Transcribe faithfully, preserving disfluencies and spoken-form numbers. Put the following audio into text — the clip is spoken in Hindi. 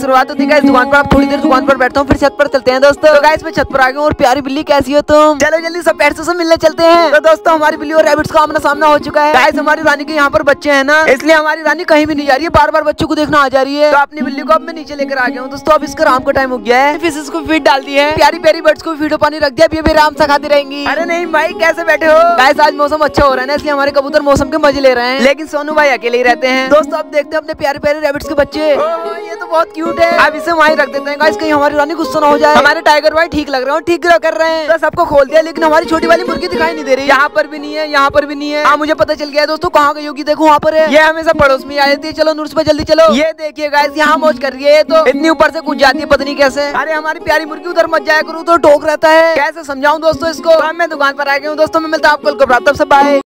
शुरुआत होती है इस दुकान पर। आप थोड़ी देर दुकान पर बैठता हूँ, फिर छत पर चलते हैं दोस्तों। तो गाइस मैं छत पर आ गया हूँ और प्यारी बिल्ली कैसी हो तुम? चलो जल्दी सब पेट्स से मिलने चलते हैं। तो दोस्तों हमारी बिल्ली और रैबिट्स का आमना सामना हो चुका है। गाइस हमारी रानी के यहाँ पर बच्चे हैं ना, इसलिए हमारी रानी कहीं भी नहीं जा रही है, बार बार बच्चों को देखना आ जा रही है। तो अपनी बिल्ली को अब मैं नीचे लेकर आ गया हूँ दोस्तों। अब इसका राम का टाइम हो गया है, फिशेस को फीड डाल दी है, प्यारी प्यारी बर्ड्स को फीड पानी रख दिया, अभी आराम से खाती रहेंगी। अरे नहीं भाई कैसे बैठे हो? गाइस आज मौसम अच्छा हो रहा है ना, इसलिए हमारे कबूतर मौसम के मजे ले रहे हैं, लेकिन सोनू भाई अकेले ही रहते हैं। दोस्तों अब देखते हैं अपने प्यारे प्यारे रैबिट्स के बच्चे। ये तो बहुत क्यूट है, अब इसे वहीं रख देते हैं गाइस, कहीं हमारी रानी गुस्सा ना हो जाए। हमारे टाइगर भाई ठीक लग रहे हो, ठीक कर रहे हैं। तो सबको खोल दिया, लेकिन हमारी छोटी वाली मुर्गी दिखाई नहीं दे रही। यहाँ पर भी नहीं है, यहाँ पर भी नहीं है। हाँ मुझे पता चल गया है दोस्तों, कहाँ गई होगी, देखो वहाँ पर है। ये हमेशा पड़ोस में आ जाती है। चलो नूर्स पे जल्दी चलो। ये देखिए गाइस यहाँ मौज कर रही है, तो इतनी ऊपर से कूद जाती है पता नहीं कैसे। अरे हमारी प्यारी मुर्गी उधर मत जाया करूँ तो टोक रहता है, कैसे समझाऊं दोस्तों इसको। मैं दुकान पर आ गया हूँ दोस्तों, मैं मिलता हूँ आपको, तब से बाय।